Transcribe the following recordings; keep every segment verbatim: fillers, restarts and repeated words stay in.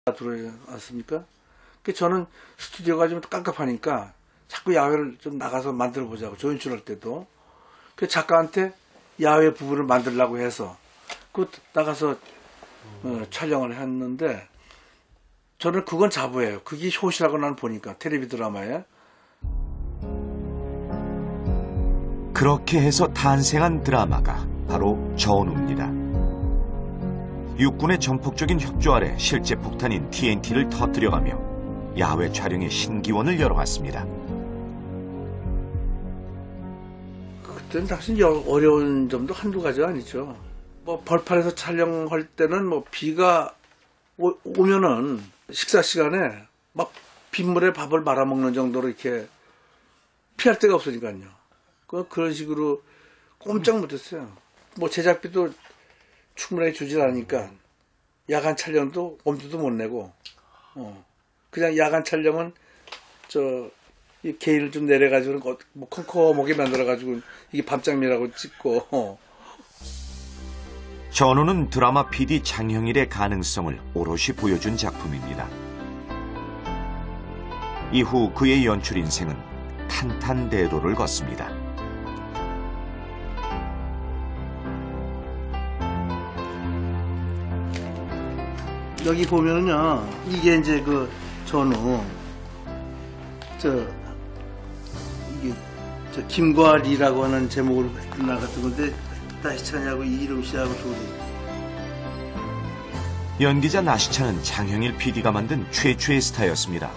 들어왔습니까? 그 저는 스튜디오가 좀 깜깜하니까 자꾸 야외를 좀 나가서 만들어 보자고, 조연출할 때도. 그 작가한테 야외 부분을 만들려고 해서 그 나가서 어, 촬영을 했는데, 저는 그건 자부예요. 그게 효시라고 나는 보니까 텔레비 드라마에. 그렇게 해서 탄생한 드라마가 바로 전우입니다. 육군의 전폭적인 협조 아래 실제 폭탄인 티엔티를 터뜨려가며 야외 촬영의 신기원을 열어갔습니다. 그때는 사실 어려운 점도 한두 가지가 아니죠. 뭐 벌판에서 촬영할 때는 뭐 비가 오, 오면은 식사 시간에 막 빗물에 밥을 말아먹는 정도로 이렇게 피할 데가 없으니까요. 그 그런 식으로 꼼짝 못했어요. 뭐 제작비도 충분하게 주질 않으니까 야간 촬영도 엄두도 못 내고, 어 그냥 야간 촬영은 저 이 게일을 좀 내려가지고 뭐 컴컴하게 만들어가지고 이게 밤장미라고 찍고. 어. 전우는 드라마 피디 장형일의 가능성을 오롯이 보여준 작품입니다. 이후 그의 연출 인생은 탄탄대로를 걷습니다. 여기 보면은요, 이게 이제 그 전우, 저 이게 저 김과 리라고 하는 제목으로 나갔던 건데, 나시찬하고 이름 씨하고 둘이. 연기자 나시찬은 장형일 피디가 만든 최초의 스타였습니다.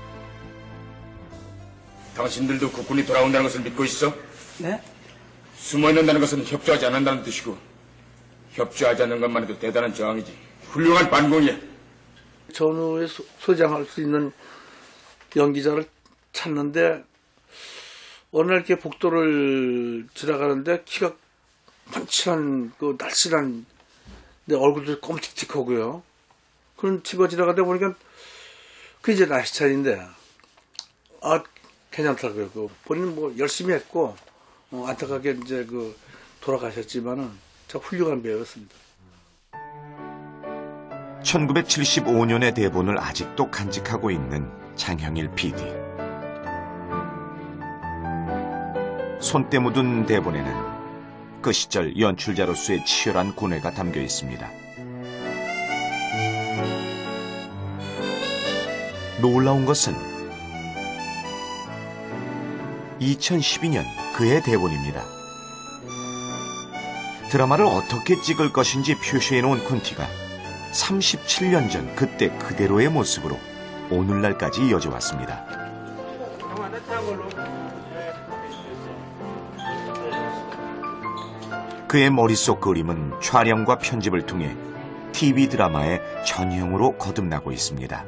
당신들도 국군이 돌아온다는 것을 믿고 있어? 네? 숨어있는다는 것은 협조하지 않는다는 뜻이고, 협조하지 않는 것만 해도 대단한 저항이지. 훌륭한 반공이야. 전후에 소, 소장할 수 있는 연기자를 찾는데, 어느 날 이렇게 복도를 지나가는데 키가 많지한 그 날씬한, 내 얼굴도 껌틱틱하고요. 그런 집어 지나가다 보니까 그 이제 나시찬인데, 아 괜찮더라고요. 그 본인은 뭐 열심히 했고, 어, 안타깝게 이제 그 돌아가셨지만은 참 훌륭한 배우였습니다. 천구백칠십오 년의 대본을 아직도 간직하고 있는 장형일 피디. 손때 묻은 대본에는 그 시절 연출자로서의 치열한 고뇌가 담겨 있습니다. 놀라운 것은 이천십이 년 그의 대본입니다. 드라마를 어떻게 찍을 것인지 표시해놓은 콘티가 삼십칠 년 전 그때 그대로의 모습으로 오늘날까지 이어져 왔습니다. 그의 머릿속 그림은 촬영과 편집을 통해 티비 드라마의 전형으로 거듭나고 있습니다.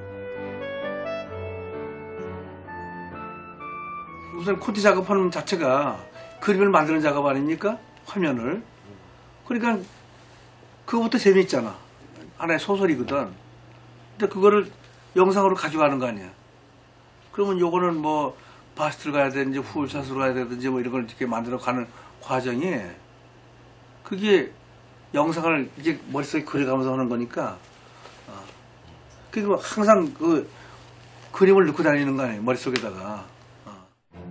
우선 콘티 작업하는 자체가 그림을 만드는 작업 아닙니까? 화면을. 그러니까 그거부터 재미있잖아. 하나의 소설이거든. 근데 그거를 영상으로 가져가는 거 아니야. 그러면 요거는 뭐 바스트를 가야 되는지 풀샷으로 가야 되든지 뭐 이런 걸 이렇게 만들어 가는 과정이, 그게 영상을 이제 머릿속에 그려가면서 하는 거니까, 어. 그리고 항상 그 그림을 넣고 다니는 거 아니에요, 머릿속에다가. 어.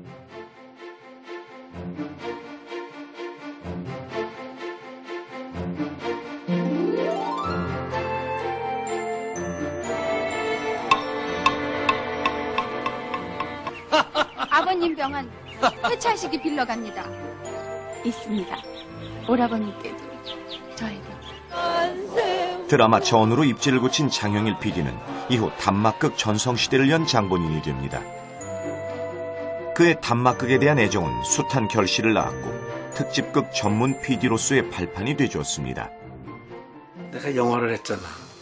아버님 병원 폐차식이 빌러갑니다. 있습니다. 오라버님께도 저에게. 드라마 전으로 입지를 굳힌 장형일 피디는 이후 단막극 전성시대를 연 장본인이 됩니다. 그의 단막극에 대한 애정은 숱한 결실을 낳았고 특집극 전문 피디로서의 발판이 되주었습니다. 내가 영화를 했잖아.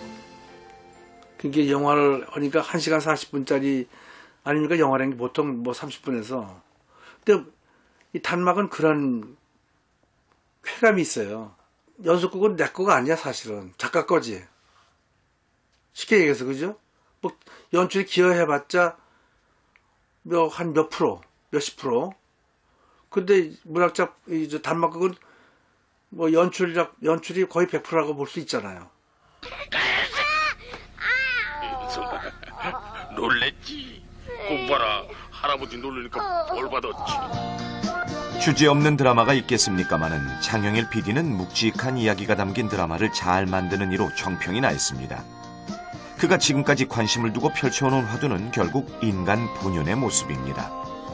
그게 영화를 하니까 한 시간 사십 분짜리 아닙니까? 영화라는 게 보통 뭐 삼십 분에서. 근데 이 단막은 그런 쾌감이 있어요. 연속극은 내 거가 아니야, 사실은. 작가 거지. 쉽게 얘기해서, 그죠? 뭐, 연출에 기여해봤자, 몇, 한 몇 프로, 몇십 프로. 근데 문학작, 이, 단막극은 뭐 연출작, 연출이 거의 백 퍼센트라고 볼 수 있잖아요. 정말 놀랬지. 꼭 봐라, 할아버지 놀리니까 벌 받았지. 주제없는 드라마가 있겠습니까마는 장영일 피디는 묵직한 이야기가 담긴 드라마를 잘 만드는 이로 정평이 나 있습니다. 그가 지금까지 관심을 두고 펼쳐오는 화두는 결국 인간 본연의 모습입니다.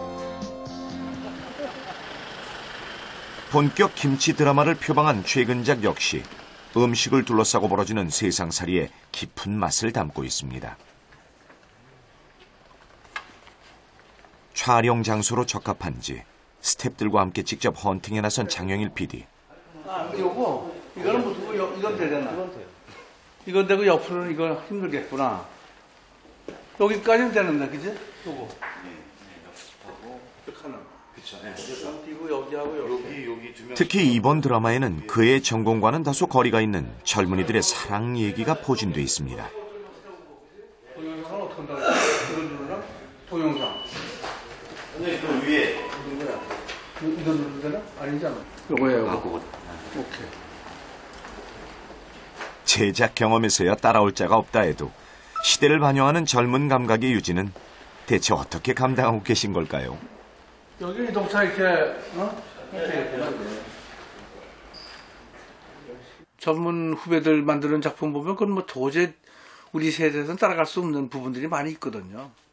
본격 김치 드라마를 표방한 최근작 역시 음식을 둘러싸고 벌어지는 세상살이의 깊은 맛을 담고 있습니다. 촬영 장소로 적합한지 스태프들과 함께 직접 헌팅에 나선 장영일 피디. 아, 요거 이거는 못 두고 요- 이건 되잖아. 이건 되고 옆으로는 이건 힘들겠구나. 여기까지는 되는데, 그지? 요거. 하나. 그쵸. 그리고 여기하고 여기. 여기 두 명. 특히 이번 드라마에는 그의 전공과는 다소 거리가 있는 젊은이들의 사랑 얘기가 포진돼 있습니다. 동영상은 어떻게 한다고 했지? 이건 누르나? 동영상. 근데 그 위에 누구야? 이거 누르면 되나? 아니잖아. 요거예요. 요거. 그거 오케이. 제작 경험에서야 따라올 자가 없다 해도 시대를 반영하는 젊은 감각의 유지는 대체 어떻게 감당하고 계신 걸까요? 여기 이동차 이렇게, 어? 이렇게 이렇게. 전문 후배들 만드는 작품 보면 그건 뭐 도저히 우리 세대에서는 따라갈 수 없는 부분들이 많이 있거든요.